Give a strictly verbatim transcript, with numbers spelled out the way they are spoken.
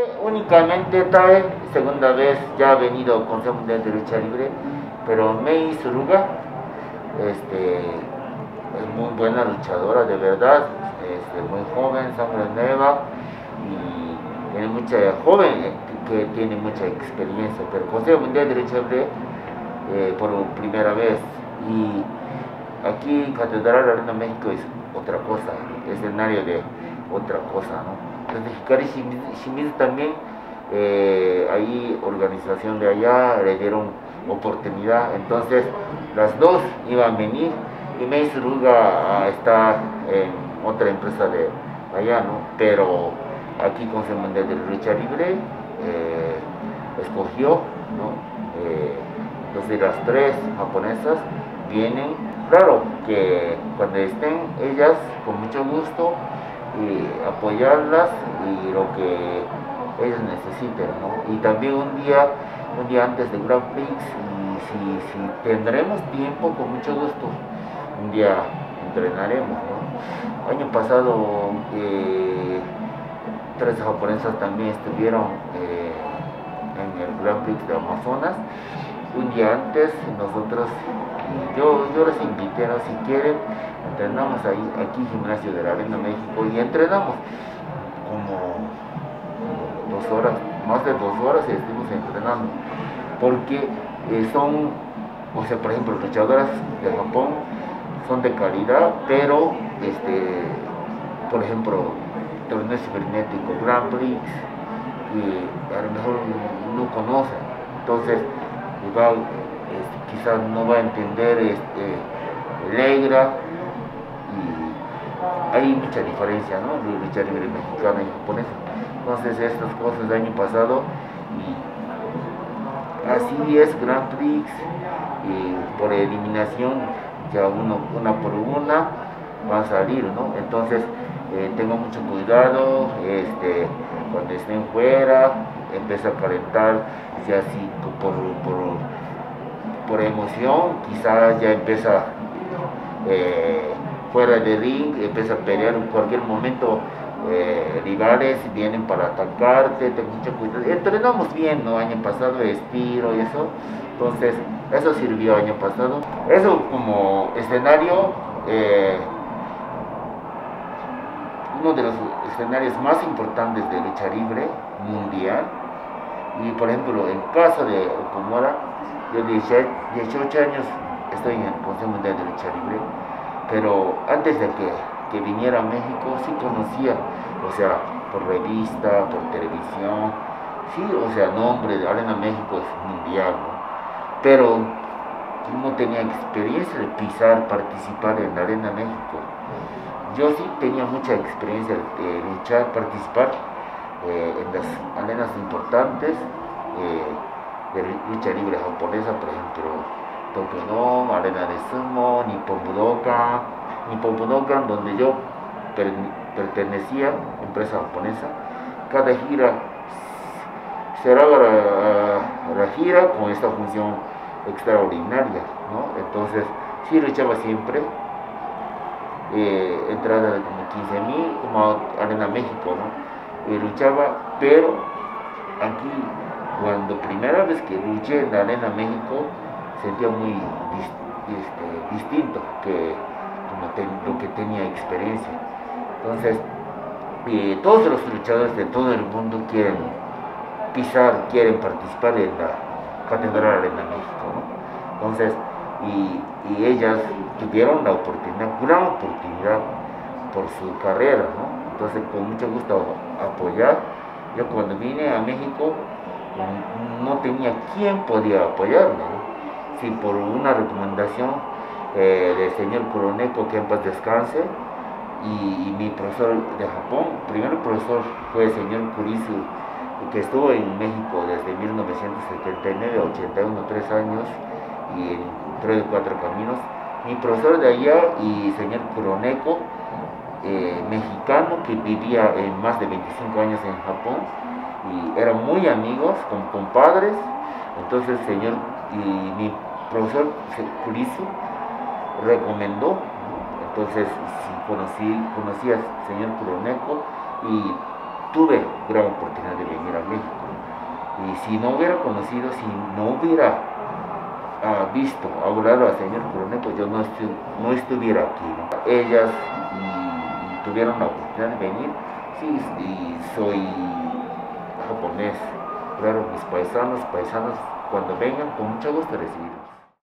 únicamente Tae, segunda vez ya ha venido al Consejo Mundial de Lucha Libre, pero Mei Suruga, este, es muy buena luchadora, de verdad, este, muy joven, sangre nueva y tiene mucha joven que tiene mucha experiencia, pero el Consejo Mundial de Lucha Libre eh, por primera vez. Y aquí Catedral Arena México es otra cosa, escenario de otra cosa, ¿no? Entonces Hikari Shimizu también, eh, ahí organización de allá le dieron oportunidad, entonces las dos iban a venir y Mei Suruga está en otra empresa de allá, ¿no? Pero aquí Consejo Mundial de Lucha Libre eh, escogió, ¿no? Eh, entonces las tres japonesas vienen, claro que cuando estén ellas con mucho gusto y apoyarlas y lo que ellos necesiten, ¿no? Y también un día, un día antes de Grand Prix, y si, si tendremos tiempo, con mucho gusto, un día entrenaremos, ¿no? Año pasado eh, tres japonesas también estuvieron eh, en el Grand Prix de Amazonas. Un día antes nosotros, y yo, yo les invité, ¿no? Si quieren, entrenamos ahí, aquí Gimnasio de la Arena México, y entrenamos como dos horas, más de dos horas estuvimos entrenando, porque eh, son, o sea, por ejemplo, luchadoras de Japón son de calidad, pero, este, por ejemplo, torneo cibernético, Grand Prix, y a lo mejor no conocen, entonces igual este, quizás no va a entender este, el EGRA, y hay mucha diferencia, ¿no? De lucha libre mexicana y japonesa. Entonces estas cosas del año pasado, y así es Grand Prix, y por eliminación ya uno, una por una va a salir, ¿no? Entonces eh, tengo mucho cuidado, este, cuando estén fuera, empieza a calentar, ya así por, por, por emoción, quizás ya empieza eh, fuera de ring, empieza a pelear en cualquier momento, eh, rivales vienen para atacarte, ten mucho cuidado. Entrenamos bien, ¿no? Año pasado estiro y eso, entonces eso sirvió año pasado. Eso como escenario, eh, uno de los escenarios más importantes de lucha libre mundial. Y por ejemplo, en caso de Okumura, yo dieciocho años estoy en el Consejo Mundial de Lucha Libre, pero antes de que, que viniera a México sí conocía, o sea, por revista, por televisión, sí, o sea, nombre de Arena México es mundial, ¿no? Pero no tenía experiencia de pisar, participar en la Arena México. Yo sí tenía mucha experiencia de luchar, participar eh, en las arenas importantes eh, de lucha libre japonesa, por ejemplo, Tokyo Dome, Arena de Sumo, Nippon Budokan, Nippon Budokan, donde yo per, pertenecía, empresa japonesa. Cada gira cerraba la, la gira con esta función extraordinaria, ¿no? Entonces sí luchaba siempre. Eh, entrada de como quince mil, como Arena México, ¿no? Y luchaba, pero aquí, cuando primera vez que luché en la Arena México, sentía muy dis, este, distinto que como ten, lo que tenía experiencia. Entonces, eh, todos los luchadores de todo el mundo quieren pisar, quieren participar en la Catedral Arena México, ¿no? Entonces, y, y ellas tuvieron la oportunidad, gran oportunidad por su carrera, ¿no? Entonces con mucho gusto apoyar. Yo cuando vine a México no tenía quien podía apoyarme, ¿no? Si por una recomendación eh, del señor Kuroneko, que en paz descanse, y, y mi profesor de Japón, primer profesor fue el señor Kurisu, que estuvo en México desde mil novecientos setenta y nueve a ochenta y uno, tres años, y en tres o cuatro caminos. Mi profesor de allá y señor Kuroneko, eh, mexicano, que vivía en más de veinticinco años en Japón, y eran muy amigos, como compadres. Entonces el señor y mi profesor Kurisu recomendó, ¿no? Entonces sí, conocí, conocí al señor Kuroneko, y tuve gran oportunidad de venir a México. Y si no hubiera conocido, si no hubiera uh, visto, hablado al señor coronel, pues yo no, estu no estuviera aquí, ¿no? Ellas y, y tuvieron la oportunidad de venir, sí, y soy japonés. Claro, mis paisanos, paisanos, cuando vengan, con mucho gusto recibirlos.